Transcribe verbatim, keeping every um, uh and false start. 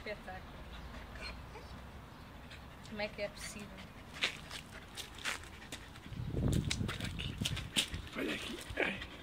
espetáculo. Como é que é possível? Olha aqui, olha aqui. Ai.